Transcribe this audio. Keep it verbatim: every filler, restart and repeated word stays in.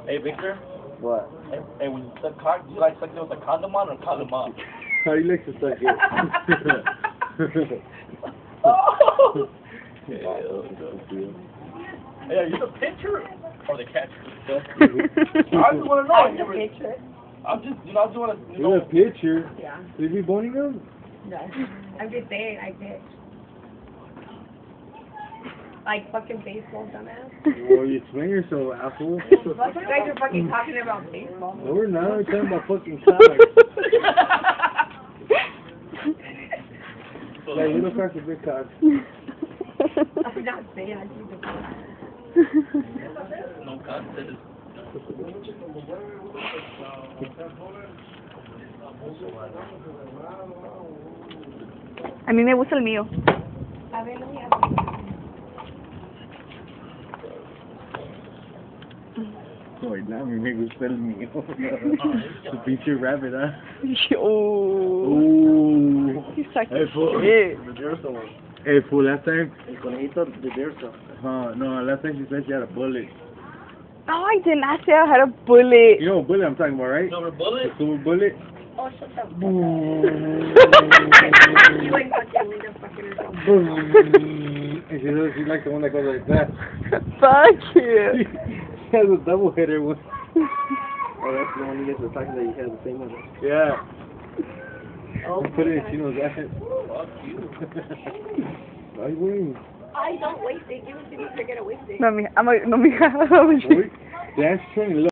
Hey, Victor. What? Hey, hey, when you suck cock, do you like sucking with a condom on or condom off? How you like to suck it? Oh! Hey, are you the pitcher or the catcher? I just want to know. I'm the pitcher. I'm just, you know, I just want to. You You're know, a pitcher. Yeah. Is he boning them? No. I'm just saying, I pitch. Like fucking baseball, dumbass. Well, you explain yourself, asshole. You guys are fucking talking about baseball. No, we're not. We're talking about fucking cock. Like little cocks and big cocks. I'm not saying I do the no contest. A mí me gusta el mío. A ver, voy a Ay, no, a mí me gusta el mío. Su pinche rabbit, ¿ah? Oh. Ooh. He's like, Hey, fool. shit. The Durso one. Hey, fool, last time. El conejito de Durso. Uh, no, last time she said she had a bullet. Oh, I did not say I had a bullet. You know what bullet I'm talking about, right? Silver bullet? The silver bullet? Oh, shut the fuck up. Boom. You ain't fucking Lena fucking herself. Boom. And she says she likes the one that goes like that. Fuck you. She has a double hitter one. Oh, that's the one you get the talking that you have the same one. Yeah. Oh, Put it in Chino's ass. Fuck you. Ay, güey. I don't waste it. Give it to me. Forget to waste it. No, mija. I'm a, no, mija. Uy, that's true.